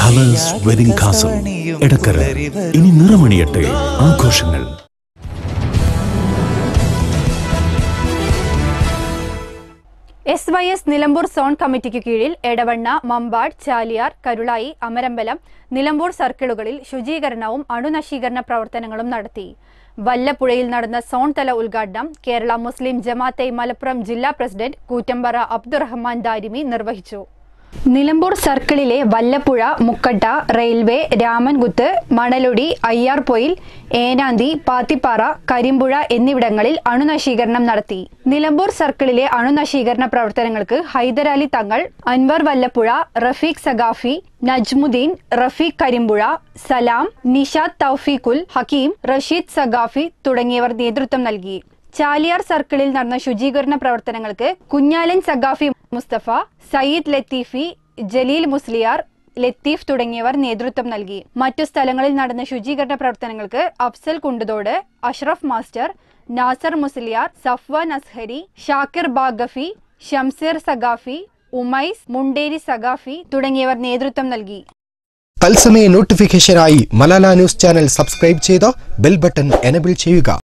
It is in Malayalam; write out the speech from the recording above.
കളേഴ്സ് വെഡിംഗ് കാസൽ എടക്കര ഇനി നിറമണിയട്ടെ ആഘോഷങ്ങൾ. SYS നിലമ്പൂർ സോൺ കമ്മിറ്റിക്ക് കീഴിൽ എടവണ്ണ, മമ്പാട്, ചാലിയാർ, കരുളായി, അമരമ്പലം, നിലമ്പൂർ സർക്കിളുകളിൽ ശുചീകരണവും അണുനശീകരണ പ്രവർത്തനങ്ങളും നടത്തി. വല്ലപ്പുഴയിൽ നടന്ന സോൺ തല ഉദ്ഘാടനം കേരള മുസ്ലിം ജമാഅത്തെ മലപ്പുറം ജില്ലാ പ്രസിഡന്റ് കൂറ്റമ്പറ അബ്ദുറഹ്മാൻ ദാരിമി നിർവഹിച്ചു. നിലമ്പൂർ സർക്കിളിലെ വല്ലപ്പുഴ, മുക്കട്ട, റെയിൽവേ, രാമൻകുത്ത്, മണലൊടി, അയ്യാർപൊയിൽ, ഏനാന്തി, പാത്തിപ്പാറ, കരിമ്പുഴ എന്നിവിടങ്ങളിൽ അണുനശീകരണം നടത്തി. നിലമ്പൂർ സർക്കിളിലെ അണുനശീകരണ പ്രവർത്തനങ്ങൾക്ക് ഹൈദരാലി തങ്ങൾ, അൻവർ വല്ലപ്പുഴ, റഫീഖ് സഖാഫി, നജ്മുദ്ദീൻ, റഫീഖ് കരിമ്പുഴ, സലാം, നിഷാദ് തൗഫീഖുൽ ഹക്കീം, റഷീദ് സഖാഫി തുടങ്ങിയവർ നേതൃത്വം നൽകി. ചാലിയാർ സർക്കിളിൽ നടന്ന ശുചീകരണ പ്രവർത്തനങ്ങൾക്ക് കുഞ്ഞാലൻ സഖാഫി മുസ്തഫ, സയ്യിദ് ലത്തീഫി, ജലീൽ മുസ്ലിയാർ, ലത്തീഫ് തുടങ്ങിയവർ നേതൃത്വം നൽകി. മറ്റു സ്ഥലങ്ങളിൽ നടന്ന ശുചീകരണ പ്രവർത്തനങ്ങൾക്ക് അഫ്സൽ കുണ്ടുതോട്, അഷ്റഫ് മാസ്റ്റർ, നാസർ മുസ്ലിയാർ, സഫ്വാൻ അസ്ഹരി, ഷാക്കിർ ബാഗഫി, ഷംസീർ സഖാഫി, ഉമൈസ്, മുണ്ടേരി സഖാഫി തുടങ്ങിയവർ നേതൃത്വം നൽകി. തത്സമയ നോട്ടിഫിക്കേഷനായി മലാല ന്യൂസ് ചാനൽ സബ്സ്ക്രൈബ് ചെയ്ത് ബെൽ ബട്ടൺ എനേബിൾ ചെയ്യുക.